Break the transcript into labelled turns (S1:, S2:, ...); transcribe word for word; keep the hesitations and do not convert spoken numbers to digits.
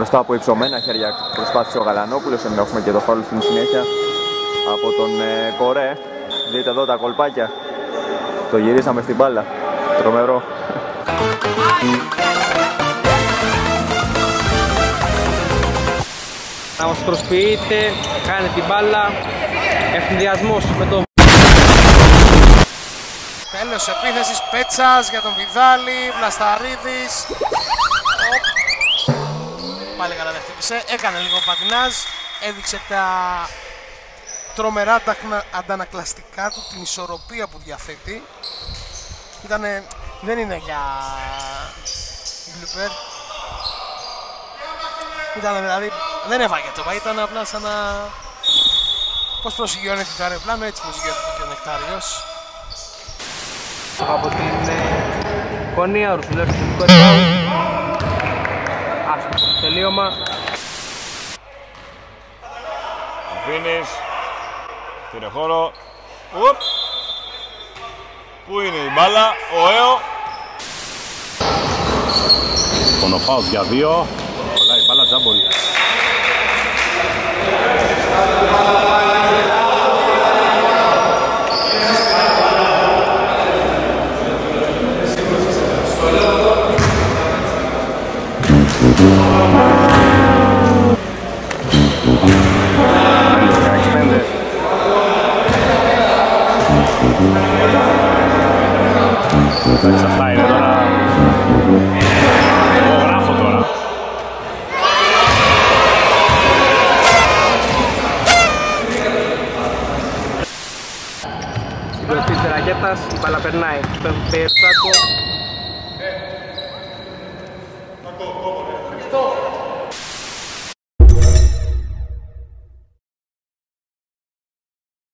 S1: μπροστά από υψωμένα χέρια προσπάθησε ο Γαλανόπουλος, ενώ έχουμε και το φάουλ στην συνέχεια από τον ε, Κορέ. Δείτε εδώ τα κολπάκια. Το γυρίσαμε στην μπάλα. Τρομερό.
S2: Να μας προσποιείτε, κάνει την μπάλα, ευθυνδιασμός με το...
S3: Τέλος επίθεσης, Πέτσας για τον Βιδάλη, Βλασταρίδης. Πάλι καλά δεν χτύπησε, έκανε λίγο πατινάζ, έδειξε τα τρομερά αντανακλαστικά του, την ισορροπία που διαθέτει. Ήτανε, δεν είναι για γκλουπέρ. Ήταν δηλαδή, δεν έβαγε το πα, ήταν απλά σαν να... Πώς προσγειώνεται το αεροπλάνο, έτσι προσγειώθηκε και ο Νεκτάριος.
S2: Από την ε, Κονία, ο Ρουσουλεύς του Κονία. Άσχετο το τελείωμα.
S4: Βίνης, πήρε χώρο. Ουπ. Πού είναι η μπάλα, ο Έο. Κονοφάους για δύο. Κολλάει η μπάλα, τζάμπολ. Αυτά είναι τώρα. Εγώ γράφω τώρα.
S2: Στην κορυφή της ρακέτας, η μπάλα περνάει στον Περτσάκο.